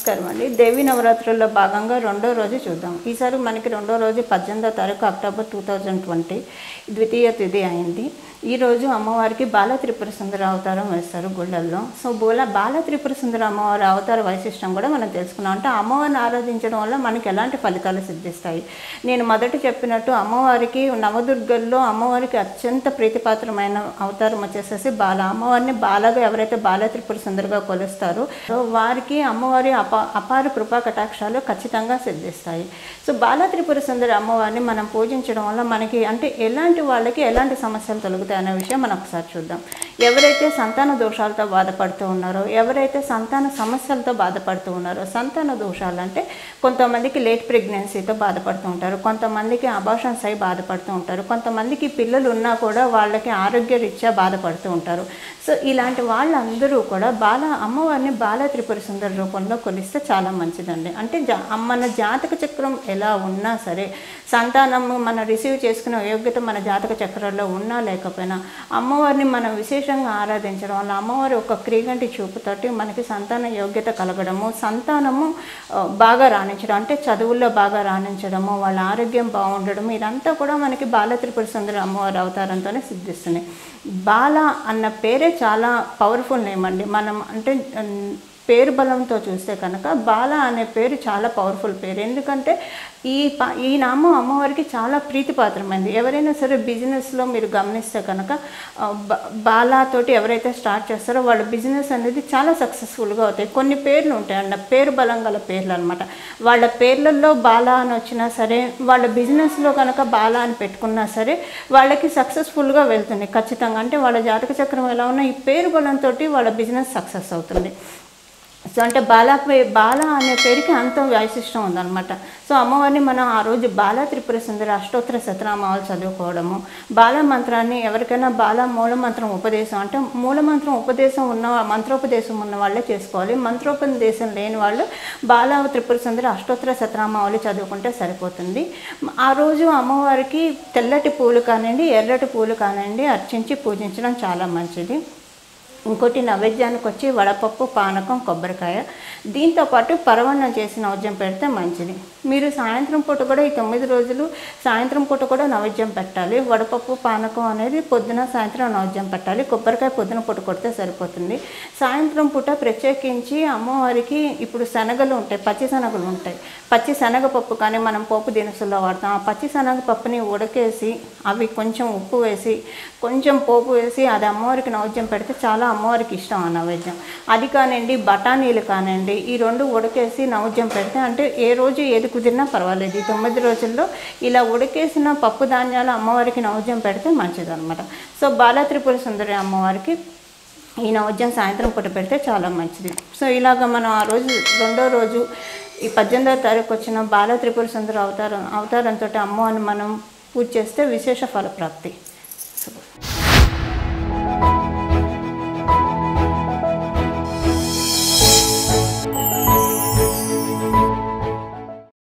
నమస్కారం అండి. దేవి నవరాత్రుల్లో భాగంగా రెండో రోజు చూద్దాం. ఈసారి మనకి రెండో రోజు 18వ తారీఖు అక్టోబర్ 2020 ద్వితీయ తిథి అయింది. ఈరోజు అమ్మవారికి బాల త్రిపుర సుందర అవతారం వేస్తారు గుళ్ళల్లో. సో బాల త్రిపుర సుందర అమ్మవారి అవతార వైశిష్టం కూడా మనం తెలుసుకున్నాం. అంటే అమ్మవారిని ఆరాధించడం వల్ల మనకి ఎలాంటి ఫలితాలు సిద్ధిస్తాయి. నేను మొదట చెప్పినట్టు అమ్మవారికి నవదుర్గల్లో అమ్మవారికి అత్యంత ప్రీతిపాత్రమైన అవతారం వచ్చేసేసి బాల. అమ్మవారిని బాలగా ఎవరైతే బాల త్రిపుర సుందరగా కొలుస్తారో వారికి అమ్మవారి అపార కృపా కటాక్షాలు ఖచ్చితంగా సిద్ధిస్తాయి. సో బాల త్రిపుర సుందరి అమ్మవారిని మనం పూజించడం వల్ల మనకి అంటే ఎలాంటి వాళ్ళకి ఎలాంటి సమస్యలు తొలగుతాయి అనే విషయం మనం ఒకసారి చూద్దాం. ఎవరైతే సంతాన దోషాలతో బాధపడుతూ ఉన్నారో, ఎవరైతే సంతాన సమస్యలతో బాధపడుతూ ఉన్నారో, సంతాన దోషాలు అంటే కొంతమందికి లేట్ ప్రెగ్నెన్సీతో బాధపడుతూ ఉంటారు, కొంతమందికి అబార్షన్స్ అయి బాధపడుతూ ఉంటారు, కొంతమందికి పిల్లలు ఉన్నా కూడా వాళ్ళకి ఆరోగ్య రీత్యా బాధపడుతూ ఉంటారు. సో ఇలాంటి వాళ్ళందరూ కూడా అమ్మవారిని బాల త్రిపుర సుందరి రూపంలో కొలిస్తే చాలా మంచిదండి. అంటే మన జాతక చక్రం ఎలా ఉన్నా సరే, సంతానం మనం రిసీవ్ చేసుకునే యోగ్యత మన జాతక చక్రంలో ఉన్నా లేకపోయినా అమ్మవారిని మనం విశేషంగా ఆరాధించడం వల్ల అమ్మవారి ఒక క్రీగంటి చూపుతోటి మనకి సంతాన యోగ్యత కలగడము, సంతానము బాగా రాణించడం, అంటే చదువుల్లో బాగా రాణించడము, వాళ్ళ ఆరోగ్యం బాగుండడం, ఇదంతా కూడా మనకి బాల త్రిపుర సుందరి అమ్మవారి అవతారంతోనే సిద్ధిస్తున్నాయి. బాల అన్న పేరే చాలా పవర్ఫుల్ నేమ్ అండి. మనం అంటే పేరు బలంతో చూస్తే కనుక బాల అనే పేరు చాలా పవర్ఫుల్ పేరు. ఎందుకంటే ఈ నామం అమ్మవారికి చాలా ప్రీతిపాత్రమైంది. ఎవరైనా సరే బిజినెస్లో మీరు గమనిస్తే కనుక బాలాతోటి ఎవరైతే స్టార్ట్ చేస్తారో వాళ్ళ బిజినెస్ అనేది చాలా సక్సెస్ఫుల్గా అవుతాయి. కొన్ని పేర్లు ఉంటాయండి, పేరు బలం గల పేర్లు అనమాట. వాళ్ళ పేర్లలో బాలా అని వచ్చినా సరే, వాళ్ళ బిజినెస్లో కనుక బాలా అని పెట్టుకున్నా సరే వాళ్ళకి సక్సెస్ఫుల్గా వెళ్తుంది ఖచ్చితంగా. అంటే వాళ్ళ జాతక చక్రం ఎలా ఉన్నా ఈ పేరు బలంతో వాళ్ళ బిజినెస్ సక్సెస్ అవుతుంది. సో అంటే బాల అనే పేరుకి అంత వైశిష్టం ఉందన్నమాట. సో అమ్మవారిని మనం ఆ రోజు బాల త్రిపుర సుందరి అష్టోత్తర శతనామాలు చదువుకోవడము, బాల మంత్రాన్ని ఎవరికైనా బాల మూలమంత్రం ఉపదేశం అంటే మూలమంత్రం ఉపదేశం మంత్రోపదేశం ఉన్న వాళ్ళే చేసుకోవాలి. మంత్రోపదేశం లేని వాళ్ళు బాల త్రిపుర సుందరి అష్టోత్తర శతనామాలు చదువుకుంటే సరిపోతుంది. ఆ రోజు అమ్మవారికి తెల్లటి పూలు కానివ్వండి, ఎర్రటి పూలు కానివ్వండి అర్చించి పూజించడం చాలా మంచిది. ఇంకోటి నైవేద్యానికి వచ్చి వడపప్పు, పానకం, కొబ్బరికాయ, దీంతోపాటు పరవన్నం చేసి నైవేద్యం పెడితే మంచిది. మీరు సాయంత్రం పూట కూడా ఈ 9 రోజులు సాయంత్రం పూట కూడా నైవేద్యం పెట్టాలి. వడపప్పు, పానకం అనేది పొద్దున సాయంత్రం నైవేద్యం పెట్టాలి. కొబ్బరికాయ పొద్దున పూట కొడితే సరిపోతుంది. సాయంత్రం పూట ప్రత్యేకించి అమ్మవారికి ఇప్పుడు శనగలు ఉంటాయి, పచ్చి శనగలు ఉంటాయి. పచ్చి శనగపప్పు కానీ మనం పోపు దినుసుల్లో వాడతాం. ఆ పచ్చి శనగపప్పుని ఉడకేసి అవి కొంచెం ఉప్పు వేసి కొంచెం పోపు వేసి అది అమ్మవారికి నైవేద్యం పెడితే చాలా అమ్మవారికి ఇష్టం ఆ నైవేద్యం. అది కానివ్వండి, బఠానీలు కానివ్వండి, ఈ 2 ఉడకేసి నైవేద్యం పెడితే అంటే ఏ రోజు ఏది కుదిరినా పర్వాలేదు. ఈ 9 రోజుల్లో ఇలా ఉడకేసిన పప్పు ధాన్యాలు అమ్మవారికి నైవేద్యం పెడితే మంచిదన్నమాట. సో బాల త్రిపుర సుందరి అమ్మవారికి ఈ నైవేద్యం సాయంత్రం పూట పెడితే చాలా మంచిది. సో ఇలాగ మనం ఆ రోజు రెండో రోజు ఈ 18వ తారీఖు వచ్చిన బాల త్రిపుర సుందరి అవతారంతో అమ్మవారిని మనం పూజ చేస్తే విశేష ఫలప్రాప్తి.